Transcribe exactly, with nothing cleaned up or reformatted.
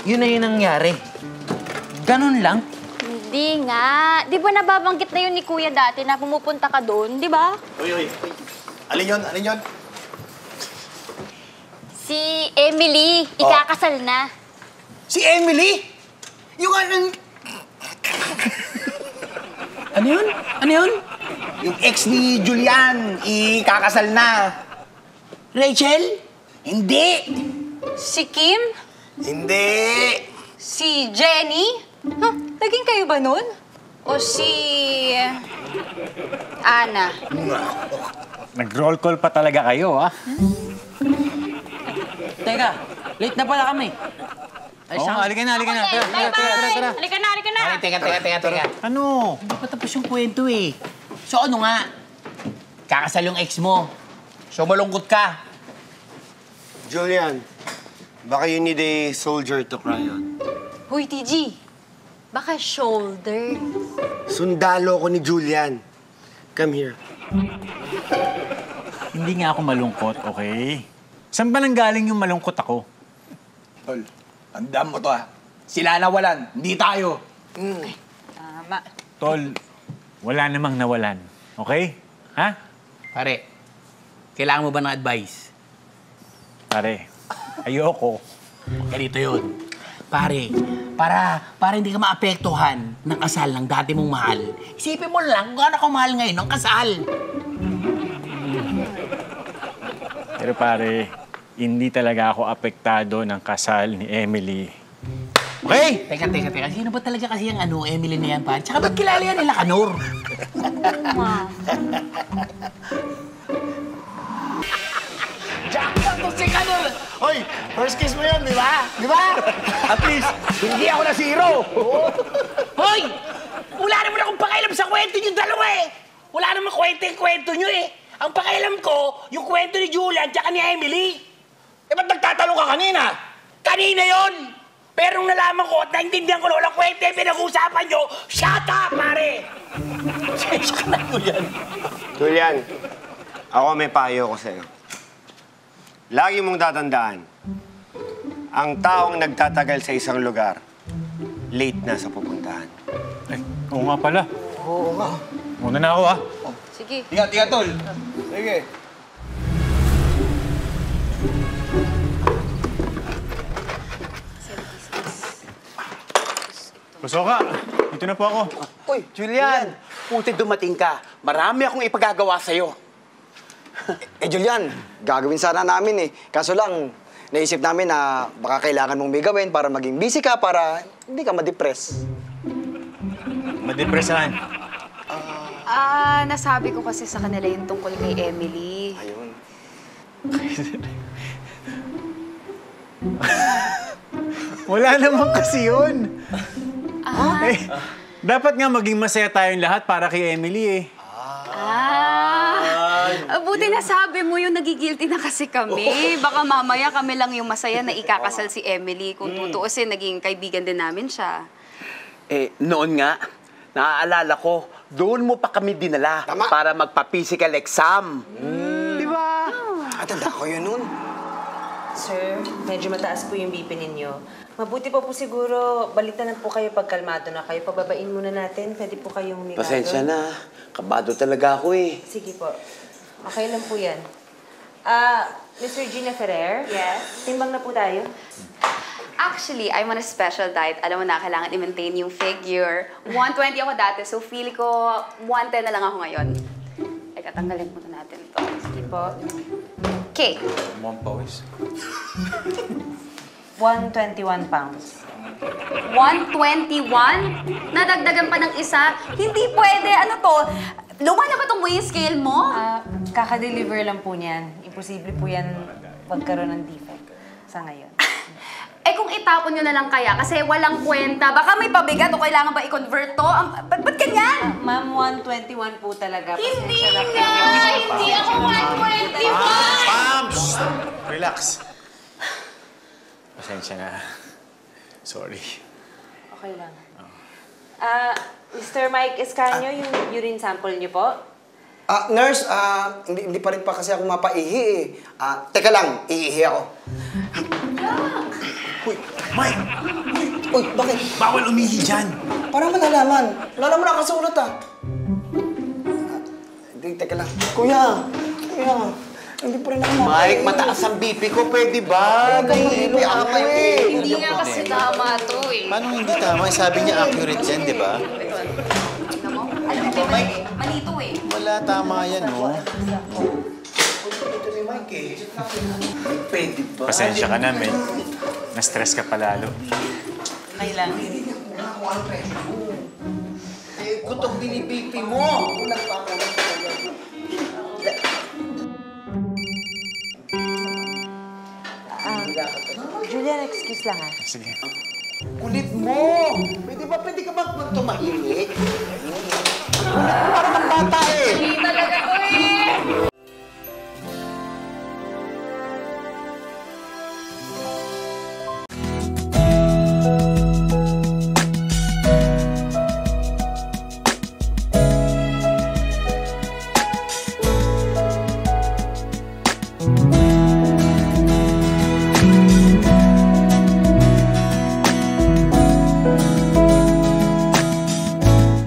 yun na yung nangyari. Ganun lang? Hindi nga. Di ba nababanggit na yun ni Kuya dati na pumupunta ka doon, di ba? Uy, uy. Alin yun? Alin yun? Si Emily. Ikakasal na. Si Emily? Yung anong... Ano yun? Ano yun? Yung ex ni Julian, ikakasal na. Rachel? Hindi. Si Kim? Hindi. Si Jenny? Huh? Naging kayo ba nun? O si... Ana? Nag-roll call pa talaga kayo, ha? Teka, late na pala kami. Ay, Oo, sang... halika na, halika na. Tara, tara, Bye-bye! tara, tara. Halika na, halika na! Ay, teka, teka, teka, teka. Ano? Hindi pa tapos yung kwento eh. So ano nga? Kakasal yung ex mo. So malungkot ka. Julian, baka you need a soldier to cry on. Hoy, T G. Baka shoulder. Sundalo ko ni Julian. Come here. Hindi nga ako malungkot, okay? Saan ba nanggaling yung malungkot ako? Tol, tandaan mo to ah. Sila nawalan, hindi tayo. Mm. Tama. Tol, wala namang nawalan, okay? Ha? Pare, kailangan mo ba ng advice? Pare, ayoko. Ganito yun. Pare, para, para hindi ka maapektuhan ng kasal ng dati mong mahal, isipin mo lang kung gaano ka mahal ngayon ng kasal. Pero pare, hindi talaga ako apektado ng kasal ni Emily. Okay? Teka, teka, teka. Sino ba talaga kasi yung ano, Emily na yan, pare? Tsaka ba't kilala yan nila, Kanor? Ma. Jackpot to si Kanor! Hoy, first kiss mo yun, di ba? Di ba? At least, hindi ako na zero. Hoy! Wala naman akong pakialam sa kwento niyo dalawa eh! Wala naman kwento yung kwento niyo eh! Ang pakialam ko, yung kwento ni Julian tsaka ni Emily. Eh, ba't nagtatanong ka kanina? Kanina yon! Pero nung nalaman ko at naintindihan ko na walang kwento yung pinag-uusapan nyo, shut up, pare! Sensya ka na, Julian. Julian, ako may payo ko sa'yo. Lagi mong tatandaan, ang taong nagtatagal sa isang lugar, late na sa pupuntahan. Ay, oo nga pala. Oo nga. Muna na ako, ha? Sige. Tiga, tiga, tol. Sige. Pasok ka. Dito na po ako. Uy, Julian, puti dumating ka. Marami akong ipagagawa sa'yo. Eh, Julian, gagawin sana namin eh. Kaso lang, naisip namin na baka kailangan mong may gawin para maging busy ka, para hindi ka ma-depress. Madepresahan. Ah, nasabi ko kasi sa kanila yung tungkol kay Emily. Ayun. Wala naman kasi yun. Ah. Eh, dapat nga maging masaya tayong lahat para kay Emily eh. Ah, buti na sabi mo yung nagigilty na kasi kami. Baka mamaya kami lang yung masaya na ikakasal si Emily. Kung tutuusin, naging kaibigan din namin siya. Eh, noon nga, naaalala ko, doon mo pa kami dinala Tama. para magpa-physical exam. Mm. Di ba? Ah, tanda ko yun nun. Sir, medyo mataas po yung B P ninyo. Mabuti pa po siguro, balitan na po kayo pag kalmado na kayo. Pababain muna natin, pwede po kayong humigado. Pasensya na. Kabado talaga ako eh. Sige po. Okay lang po yan. Ah, Mister Gina Ferrer? Yes? Timbang na po tayo. Actually, I'm on a special diet. Alam mo na, kailangan i-maintain yung figure. one twenty ako dati, so feel ko one ten na lang ako ngayon. Ay, katanggalin muna natin to. Sige po. Okay. Mom pawis. one twenty-one pounds. one twenty-one? Nadagdagan pa ng isa? Hindi pwede. Ano to? Luma na ba itong weighing scale mo? Ah, kaka-deliver lang po niyan. Imposible po yan magkaroon ng defect sa ngayon. Eh kung itapon nyo na lang kaya, kasi walang kwenta. Baka may pabigat o kailangan ba i-convert to? Ang, ba't, ba't ganyan? Ma'am, one twenty-one po talaga. Hindi Pasensya na po. nga! Hindi ako one twenty-one! Pams! Relax. Pasensya na. Sorry. Okay lang. Ah, Mister Mike Escanio, yung urine sample niyo po? Ah, nurse, ah, hindi, hindi pa rin pa kasi ako mapaihi eh. Ah, teka lang, iihi ako. Yeah. Uy, Mike! Uy, bakit? Bawal umihi dyan! Para malalaman. Wala naman nakasulat ah. Hindi, teka lang. Kuya! Kuya! Hindi pa rin ako makain. Mike, mataas ang B P ko. Pwede ba? Nahihilo ako eh. Hindi nga kasi tama to eh. Paano hindi tama? Sabi niya accurate yan, di ba? Tignan mo. Alam mo, may mali, mali to eh. Wala, tama yan, no? Pwede ba? Pasensya ka na, men. Na-stress ka palalo. Eh, kutok din yung B P mo. Julian, excuse lang ah. Sige. Kulit mo. Pwede ba? Pwede ka ba tumahimik?